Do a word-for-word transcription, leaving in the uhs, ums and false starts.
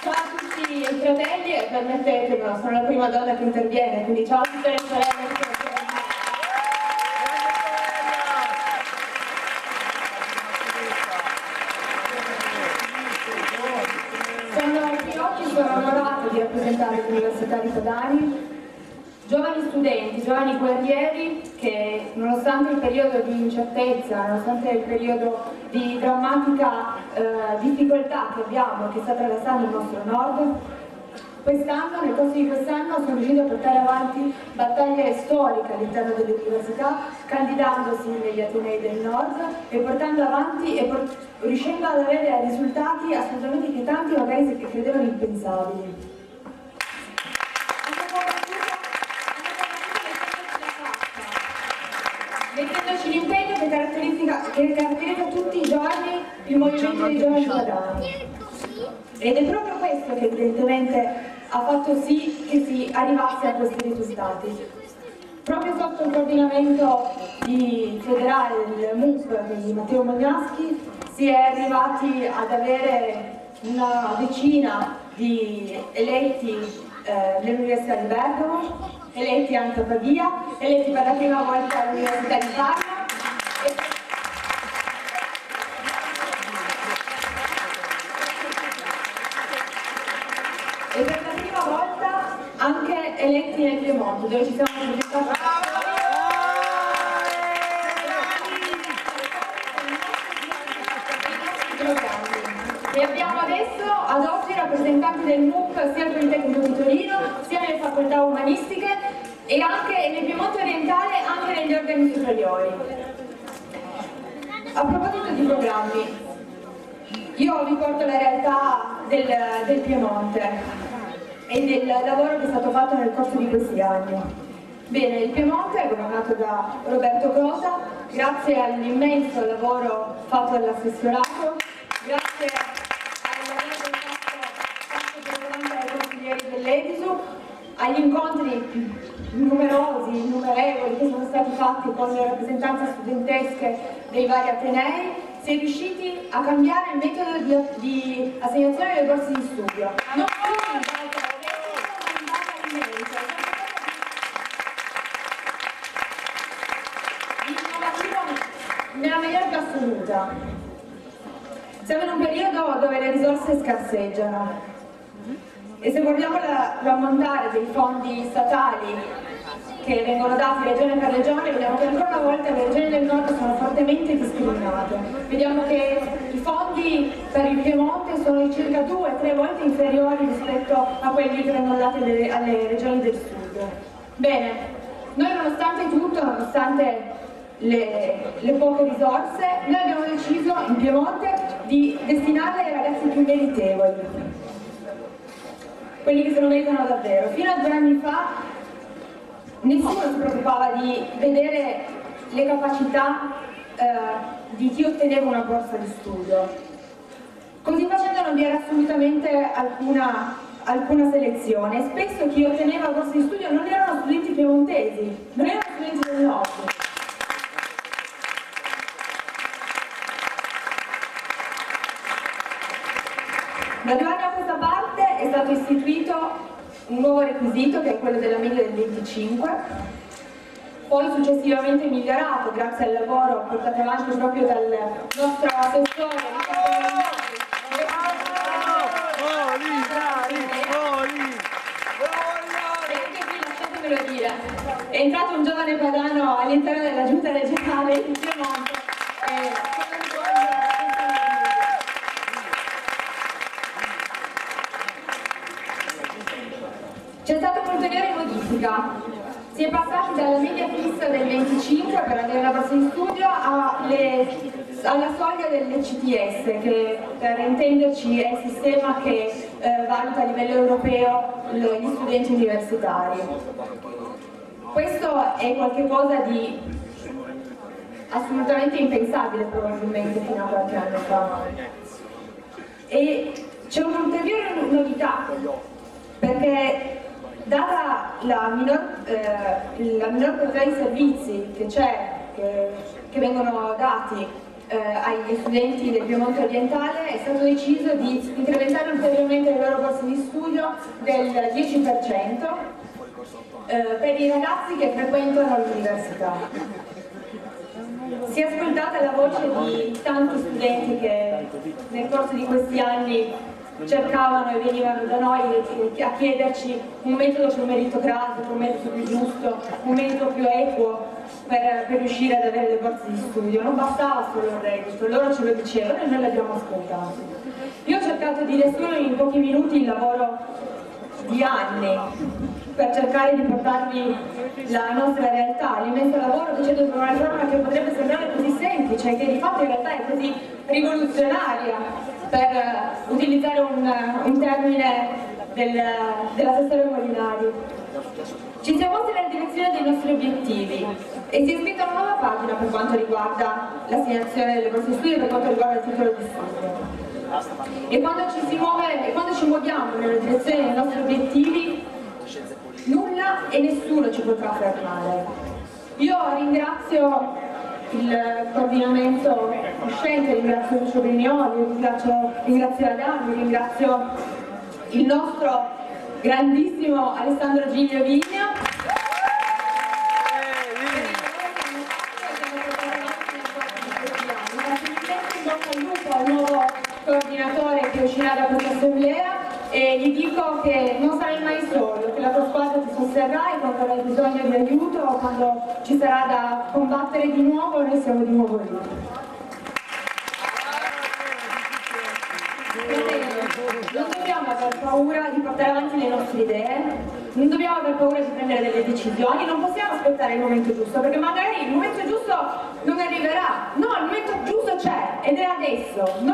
Ciao a tutti i fratelli e permettetemelo, sono la prima donna che interviene, quindi ciao a tutte le sorelle. Sono qui oggi, sono onorata di rappresentare l'Università di Padani, giovani studenti, giovani guerrieri che nonostante il periodo di incertezza, nonostante il periodo di drammatica eh, difficoltà che abbiamo, che sta attraversando il nostro nord, quest'anno, nel corso di quest'anno, sono riusciti a portare avanti battaglie storiche all'interno delle università, candidandosi negli atenei del nord e portando avanti e por riuscendo ad avere risultati assolutamente eclatanti, magari che credevano impensabili. Mettendoci l'impegno che caratterizza, che caratterizza tutti i giorni il movimento dei giovani padani. Ed è proprio questo che evidentemente ha fatto sì che si arrivasse a questi risultati. Proprio sotto il coordinamento di federale del M U P di Matteo Magnaschi si è arrivati ad avere una decina di eletti eh, nell'Università di Bergamo, eletti anche a Pavia, eletti per la prima volta all'Università di Parma e, e per la prima volta anche eletti nel Piemonte, dove ci siamo presentati. E abbiamo adesso ad oggi rappresentanti del M U P sia al Politecnico di Torino, sia nelle facoltà umanistiche e anche nel Piemonte orientale, anche negli organi superiori. A proposito di programmi, io vi porto la realtà del, del Piemonte e del lavoro che è stato fatto nel corso di questi anni. Bene, il Piemonte è governato da Roberto Cosa, grazie all'immenso lavoro fatto dall'assessorato, grazie al lavoro fatto fatto dai consiglieri dell'Edisu, agli incontri numerosi, innumerevoli che sono stati fatti con le rappresentanze studentesche dei vari atenei, si è riusciti a cambiare il metodo di, di assegnazione delle borse di studio. Non solo in base al reddito, ma in base al merito. Innovativo nella maniera più assoluta. Siamo in un periodo dove le risorse scarseggiano e se guardiamo l'ammontare dei fondi statali che vengono dati regione per regione, vediamo che ancora una volta le regioni del nord sono fortemente discriminate. Vediamo che i fondi per il Piemonte sono circa due o tre volte inferiori rispetto a quelli che vengono dati alle, alle regioni del sud. Bene, noi nonostante tutto, nonostante le, le poche risorse, noi abbiamo deciso in Piemonte di destinarle ai ragazzi più meritevoli, quelli che se lo meritano davvero. Fino a due anni fa nessuno si preoccupava di vedere le capacità eh, di chi otteneva una borsa di studio. Così facendo non vi era assolutamente alcuna, alcuna selezione e spesso chi otteneva borsa di studio non erano studenti piemontesi, non erano studenti del nord. Da due anni a questa parte è stato istituito un nuovo requisito che è quello della media del venticinque, poi successivamente migliorato grazie al lavoro portato avanti proprio dal nostro assessore e anche qui lasciatemelo dire, è entrato un giovane padano all'interno della giunta regionale in Piemonte. Eh, C'è stata un'ulteriore modifica, si è passati dalla media fissa del venticinque per avere la borsa di studio alle, alla soglia dell'E C T S, che per intenderci è il sistema che eh, valuta a livello europeo gli studenti universitari. Questo è qualcosa di assolutamente impensabile probabilmente fino a qualche anno fa. E c'è un'ulteriore novità, perché data la minor, eh, la minor quantità di servizi che c'è, che, che vengono dati eh, agli studenti del Piemonte orientale, è stato deciso di incrementare ulteriormente le loro borse studio del dieci per cento eh, per i ragazzi che frequentano l'università. Si è ascoltata la voce di tanti studenti che nel corso di questi anni cercavano e venivano da noi a chiederci un metodo più meritocratico, un metodo più giusto, un metodo più equo per, per riuscire ad avere le borse di studio. Non bastava solo il reddito, loro ce lo dicevano e noi l'abbiamo ascoltato. Io ho cercato di riassumere in pochi minuti il lavoro di anni per cercare di portarvi la nostra realtà, l'immenso lavoro facendo per una riforma che potrebbe sembrare così semplice e che di fatto in realtà è così rivoluzionaria, per utilizzare un, un termine del, dell'assessore Molinari. Ci siamo mossi nella direzione dei nostri obiettivi e si è scritta una nuova pagina per quanto riguarda l'assegnazione delle borse di studio e per quanto riguarda il titolo di studio. E quando ci, si muove, e quando ci muoviamo nella direzione dei nostri obiettivi, nulla e nessuno ci potrà fermare. Io ringrazio il coordinamento uscente, ringrazio Lucio Brignoli, ringrazio, ringrazio Adami, ringrazio il nostro grandissimo Alessandro Giglio Vigna. Al nuovo coordinatore che uscirà da questa assemblea e gli dico che non sarai mai solo, che la tua squadra ti sosterrà e quando avrai bisogno di aiuto o quando ci sarà da combattere di nuovo, noi siamo di nuovo lì. Non dobbiamo aver paura di portare avanti le nostre idee, non dobbiamo aver paura di prendere delle decisioni, non possiamo aspettare il momento giusto, perché magari il momento giusto non arriverà. No, il momento giusto c'è ed è adesso. Noi